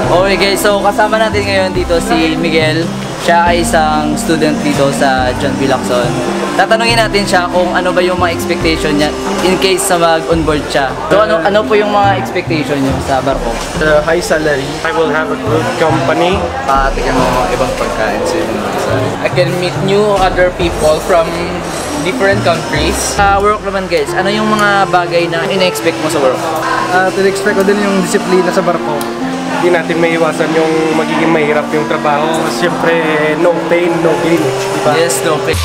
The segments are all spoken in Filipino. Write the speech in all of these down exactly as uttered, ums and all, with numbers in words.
Okay guys, so kasama natin ngayon dito si Miguel. Siya ay isang student dito sa John B. Lacson. Tatanungin natin siya kung ano ba yung mga expectation niya in case sa mag-onboard siya. So ano, ano po yung mga expectation niyo sa barko? The high salary. I will have a good company. Patikin mo mga ibang pagkain sa ibang bansa. I can meet new other people from different countries. Sa work naman guys, ano yung mga bagay na ina-expect mo sa work? At uh, in-expect ko din yung disiplina sa barko. Hindi natin maiwasan yung magiging mahirap yung trabaho. Siyempre, no pain, no gain. Diba? Yes, no pain.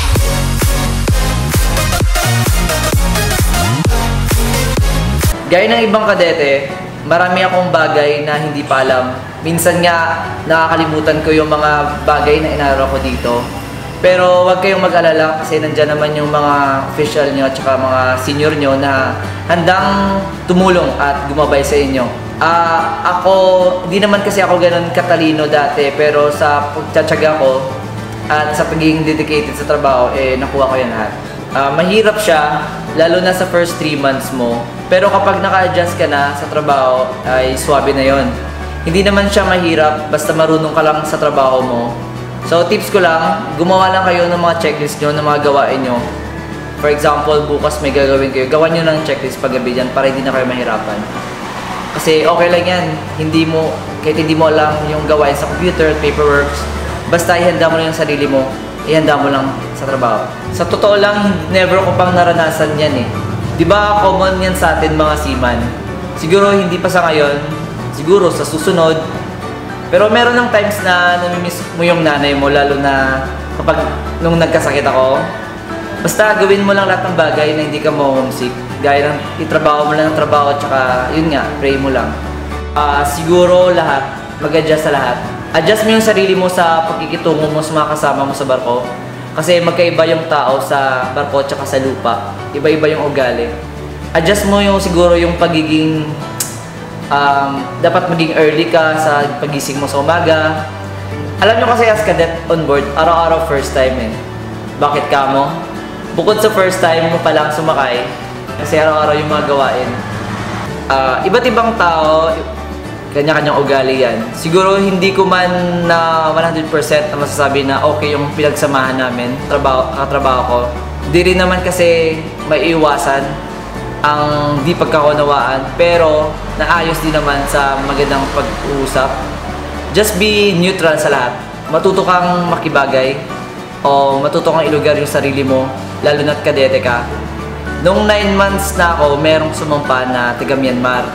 Gaya ng ibang kadete, marami akong bagay na hindi pa alam. Minsan nga, nakakalimutan ko yung mga bagay na inaraw ko dito. Pero huwag kayong mag-alala kasi nandyan naman yung mga official nyo at saka mga senior nyo na handang tumulong at gumabay sa inyo. Uh, ako, hindi naman kasi ako ganun katalino dati, pero sa pagtsatsaga ko at sa pagiging dedicated sa trabaho, eh nakuha ko yan lahat. Uh, mahirap siya, lalo na sa first three months mo. Pero kapag naka-adjust ka na sa trabaho, ay swabe na yon. Hindi naman siya mahirap, basta marunong ka lang sa trabaho mo. So tips ko lang, gumawa lang kayo ng mga checklist nyo, ng mga gawain nyo. For example, bukas may gagawin kayo, gawan nyo ng checklist paggabi dyan para hindi na kayo mahirapan. Kasi okay lang yan, hindi mo, kahit hindi mo alam yung gawain sa computer, paperworks, basta ihanda mo lang yung sarili mo, ihanda mo lang sa trabaho. Sa totoo lang, never ko pang naranasan yan eh. Diba common yan sa atin mga seaman? Siguro hindi pa sa ngayon, siguro sa susunod. Pero meron ng times na namimiss mo yung nanay mo, lalo na kapag nung nagkasakit ako. Basta gawin mo lang lahat ng bagay na hindi ka ma-homesick. Gaya ng itrabaho mo lang ng trabaho, tsaka yun nga, pray mo lang. Uh, siguro lahat, mag-adjust sa lahat. Adjust mo yung sarili mo sa pagkikitungo mo sa mga kasama mo sa barko. Kasi magkaiba yung tao sa barko tsaka sa lupa. Iba-iba yung ugali. Adjust mo yung siguro yung pagiging um, dapat maging early ka sa pagising mo sa umaga. Alam nyo kasi as cadet on board, araw-araw first time eh. Bakit ka mo? Bukod sa first time mo palang sumakay, kasi araw-araw yung mga gawain. Uh, iba't ibang tao, kanya-kanyang ugali yan. Siguro hindi ko man na one hundred percent na masasabi na okay yung pinagsamahan namin, trabaho, katrabaho ko. Di rin naman kasi maiiwasan ang di pagkakaunawaan, pero naayos din naman sa magandang pag-uusap. Just be neutral sa lahat. Matuto kang makibagay o matuto kang ilugar yung sarili mo, lalo na't kadete ka. Noong nine months na ako, merong sumampa na taga Myanmar.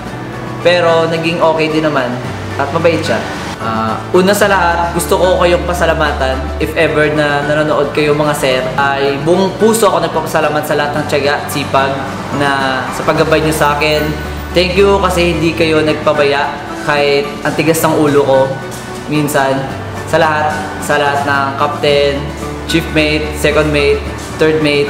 Pero naging okay din naman at mabait siya. Uh, una sa lahat, gusto ko kayong pasalamatan. If ever na nanonood kayo mga sir, ay buong puso ako nagpapasalamat sa lahat ng tiyaga at sipag na sa paggabay niyo sa akin. Thank you kasi hindi kayo nagpabaya kahit ang tigas ng ulo ko minsan. Sa lahat, sa lahat ng captain, chief mate, second mate, third mate,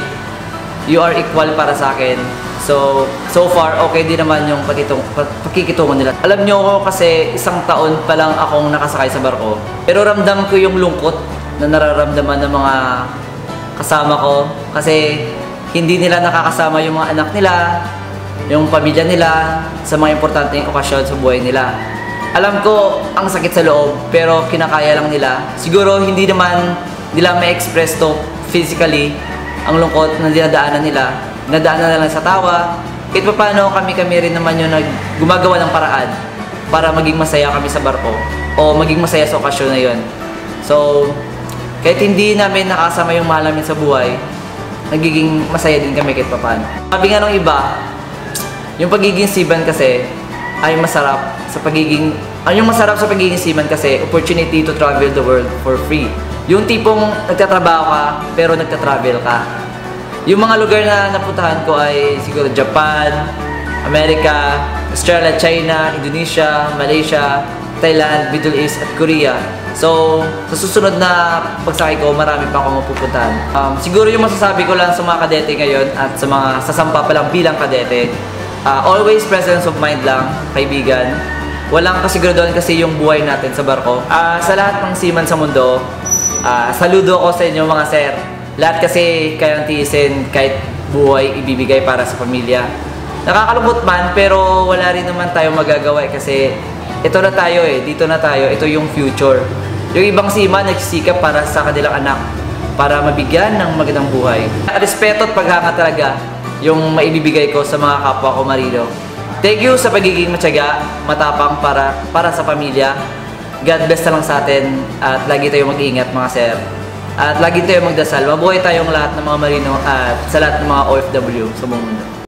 you are equal para sa akin. So, so far, okay din naman yung pakikitungo nila. Alam nyo ko kasi isang taon pa lang akong nakasakay sa barko. Pero ramdam ko yung lungkot na nararamdaman ng mga kasama ko. Kasi hindi nila nakakasama yung mga anak nila, yung pamilya nila, sa mga importanteng okasyon sa buhay nila. Alam ko, ang sakit sa loob, pero kinakaya lang nila. Siguro hindi naman nila ma-express to physically, ang lungkot na dinadaanan nila. Nadaanan na lang sa tawa. Kahit pa paano kami-kami rin naman yung nag gumagawa ng paraan para maging masaya kami sa barko o maging masaya sa okasyon na yun. So, kahit hindi namin nakasama yung mahal namin sa buhay, nagiging masaya din kami kahit pa paano. Sabi nga nung iba, yung pagiging seaman kasi ay masarap sa pagiging ang yung masarap sa pagiging seaman kasi opportunity to travel the world for free. Yung tipong nagtatrabaho ka pero nagtatravel ka. Yung mga lugar na napuntahan ko ay siguro Japan, Amerika, Australia, China, Indonesia, Malaysia, Thailand, Middle East at Korea. So, sa susunod na pagsakay ko, marami pa akong mapupuntahan. Um, siguro yung masasabi ko lang sa mga kadete ngayon at sa mga sasampa pa lang bilang kadete, uh, always presence of mind lang, kaibigan. Walang kasiguraduhan kasi yung buhay natin sa barko. Uh, sa lahat ng seaman sa mundo, uh, saludo ako sa inyo mga sir. Lahat kasi kayang tiisin kahit buhay ibibigay para sa pamilya. Nakakalungkot man pero wala rin naman tayong magagawa kasi ito na tayo eh, dito na tayo, ito yung future. Yung ibang seaman nagsisikap para sa kanilang anak, para mabigyan ng magandang buhay. Respeto at paghanga talaga yung maibibigay ko sa mga kapwa ko marino. Thank you sa pagiging matyaga, matapang para para sa pamilya. God bless na lang sa atin at lagi tayong mag-iingat mga sir. At lagi tayong magdasal. Mabuhay tayong lahat ng mga marino at sa lahat ng mga O F W sa buong mundo.